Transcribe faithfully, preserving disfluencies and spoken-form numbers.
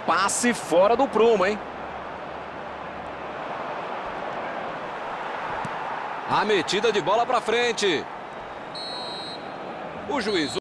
passe fora do prumo, hein? A metida de bola para frente. O juiz